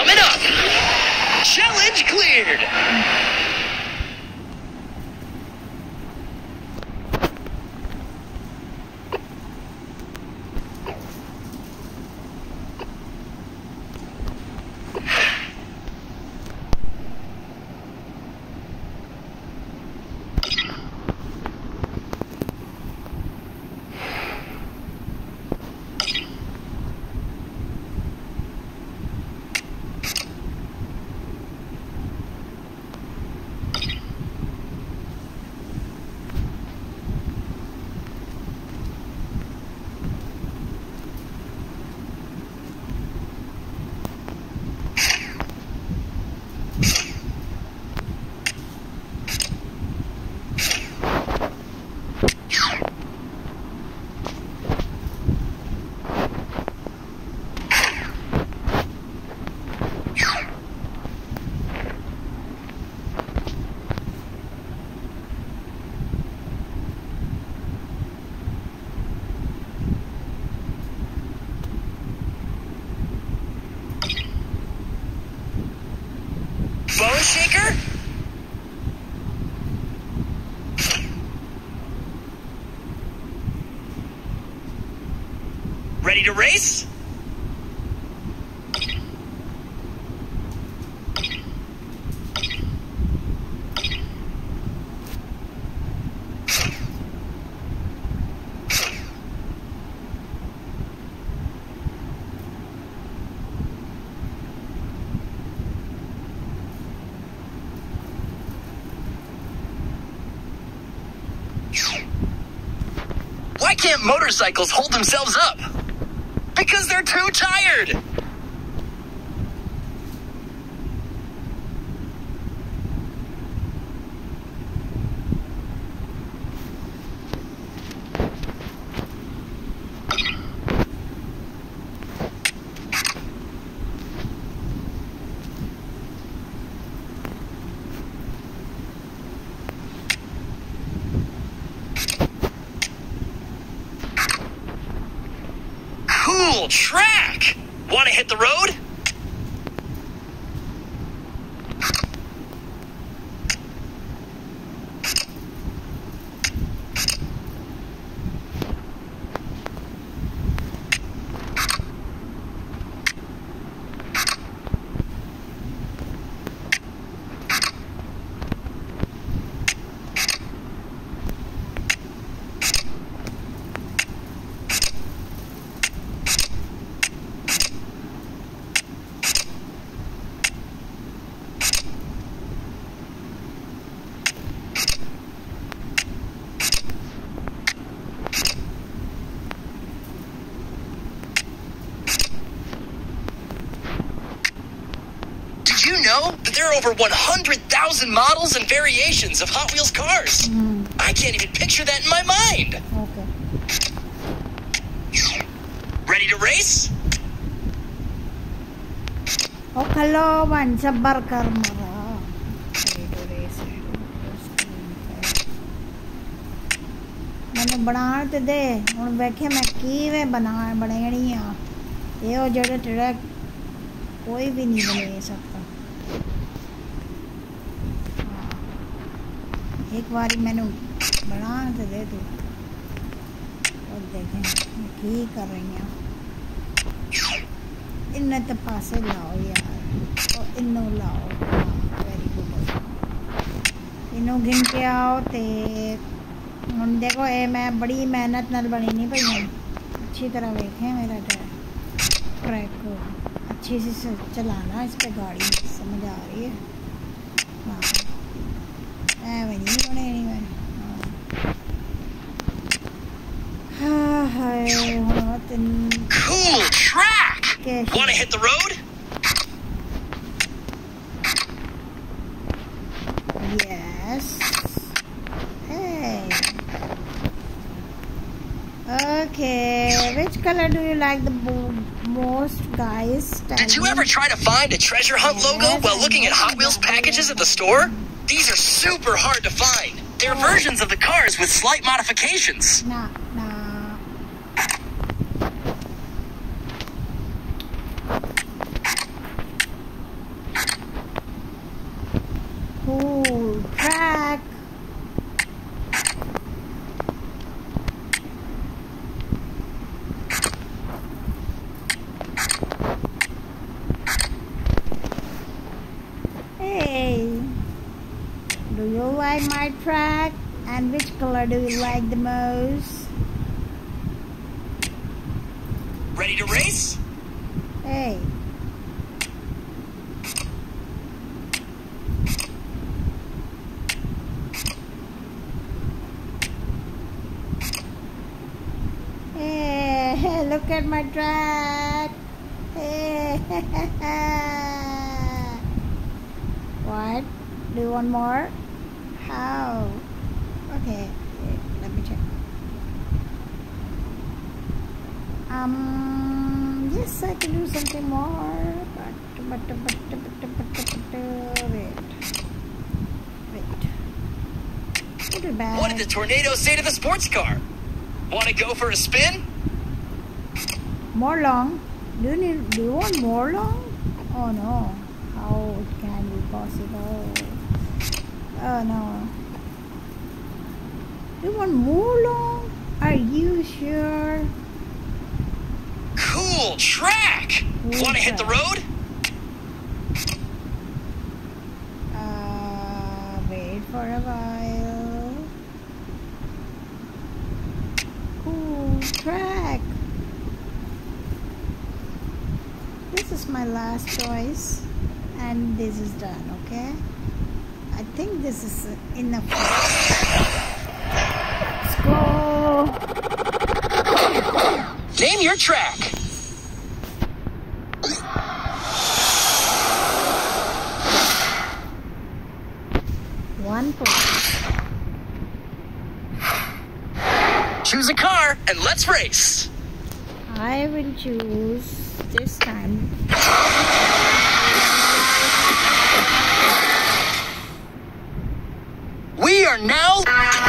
Coming up. Challenge cleared. Bone shaker? Ready to race? Why can't motorcycles hold themselves up? Because they're too tired. Cool track! Want to hit the road? Did you know that there are over 100,000 models and variations of Hot Wheels cars? I can't even picture that in my mind. Okay. Ready to race? Oh, kalawan sa barkar mo. मैंने बना तो दे हूँ वेखे मैं किवें बनानी आ ये जेड़ा track कोई भी नहीं बना सकता एक बारी मैंने बना तो दे तू और देखें की कर रही हैं इन्हें तो पासे लाओ यार और इन्हों लाओ वेरी गुड इन्हों गिन के आओ ते हम देखो ये मैं बड़ी मेहनत नाल बनी नहीं पई अच्छी तरह देखें मेरा ट्रैक को अच्छी से चलाना इस पे गाड़ी समझ आ रही है हाँ ऐवें नहीं बने नहीं मैं हाँ हाय Cool track! Want to hit the road? Yes. Hey. Okay. Which color do you like the most, guys? Did you ever try to find a treasure hunt logo while looking at Hot Wheels packages at the store? These are super hard to find. They're versions of the cars with slight modifications. Nah. Do you like my track? And which color do you like the most? Ready to race? Hey. Hey, look at my track. Hey. What? Do you want more? How? Okay, let me check. Yes, I can do something more, but wait. Put it back. What did the tornado say to the sports car? Want to go for a spin? More long? Do you want more long? Oh no, how it can be possible? Oh no. Do you want more long? Are you sure? Cool track! Want to hit the road? Wait for a while. Cool track. This is my last choice, and this is done, okay? I think this is enough. Let's go. Name your track. 1 point. Choose a car and let's race. I will choose this time. We are now...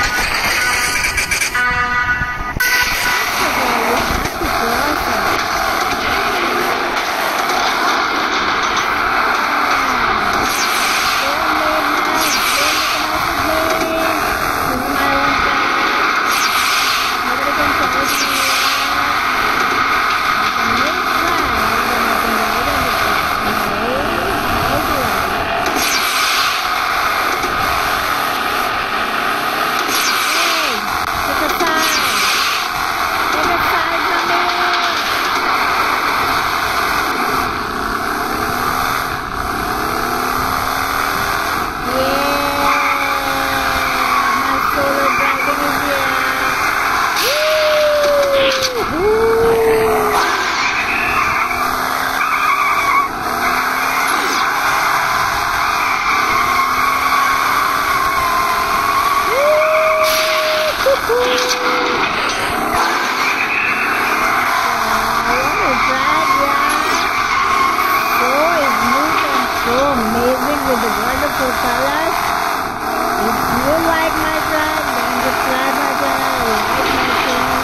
With the wonderful colors. If you like my drag, then subscribe my channel. Like my channel.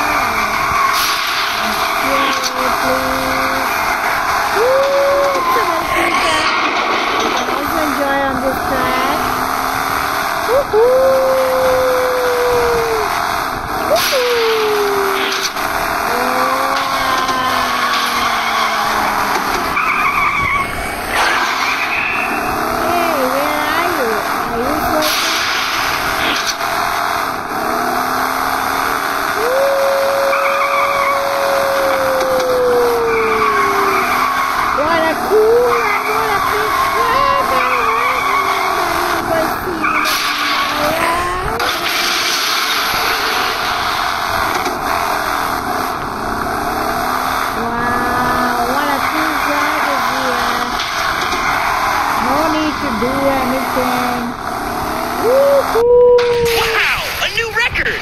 And share it, please. Woo! It's a wonderful track. You can also enjoy on this track. Woohoo! Do anything. Woohoo! Wow! A new record!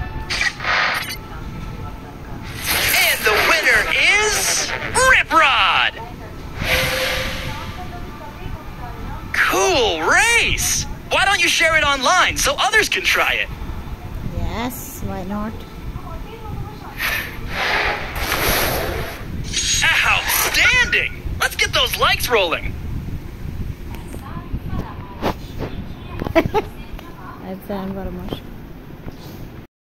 And the winner is... Rip Rod! Cool race! Why don't you share it online so others can try it? Yes, why not? Outstanding! Let's get those likes rolling. That's very much.